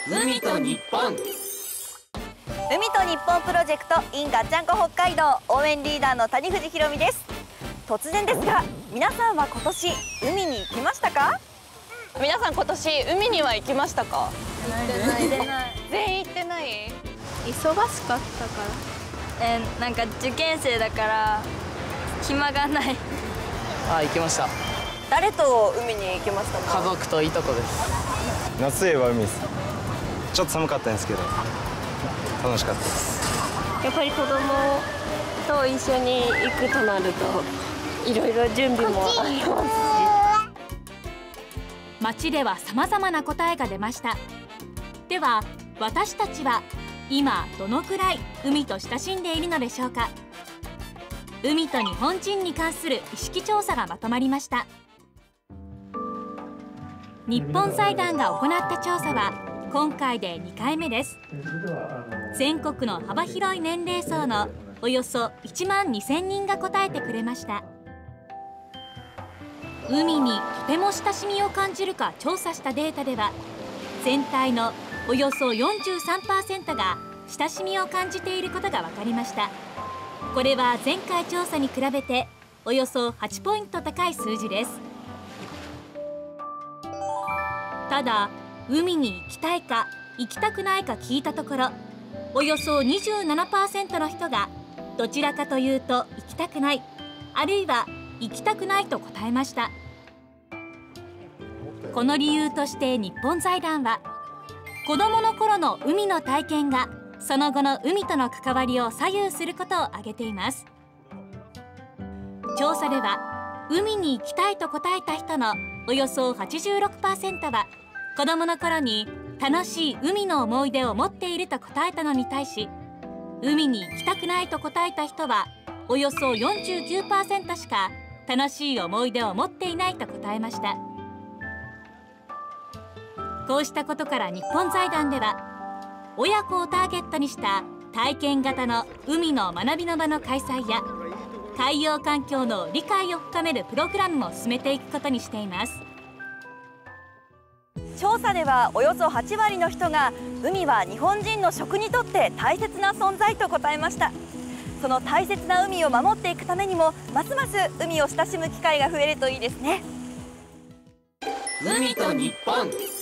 海と日本海と日本プロジェクト in ガッチャンコ北海道応援リーダーの谷藤ひろみです。突然ですが、皆さんは今年海に行きましたか？ 皆さん今年海には行きましたか？ 行ってない。 全員行ってない？ 忙しかったから。なんか受験生だから暇がない。 行きました。 誰と海に行きましたか？ 家族といとこです。 夏といえば海です。ちょっと寒かったんですけど楽しかったです。 やっぱり子供と一緒に行くとなるといろいろ準備もありますし、 街では様々な答えが出ました。では私たちは今どのくらい海と親しんでいるのでしょうか。海と日本人に関する意識調査がまとまりました。日本財団が行った調査は今回で2回目です。全国の幅広い年齢層のおよそ1万2000人が答えてくれました。海にとても親しみを感じるか調査したデータでは、全体のおよそ 43% が親しみを感じていることが分かりました。これは前回調査に比べておよそ8ポイント高い数字です。ただ、海に行きたいか行きたくないか聞いたところ、およそ 27% の人がどちらかというと行きたくない、あるいは行きたくないと答えました。この理由として日本財団は、子どもの頃の海の体験がその後の海との関わりを左右することを挙げています。調査では海に行きたいと答えた人のおよそ 86% は子どもの頃に楽しい海の思い出を持っていると答えたのに対し、海に行きたくないと答えた人はおよそ 49% しか楽しい思い出を持っていないと答えました。こうしたことから日本財団では、親子をターゲットにした体験型の海の学びの場の開催や海洋環境の理解を深めるプログラムも進めていくことにしています。 調査ではおよそ8割の人が海は日本人の食にとって大切な存在と答えました。その大切な海を守っていくためにも、ますます海を親しむ機会が増えるといいですね。 海と日本。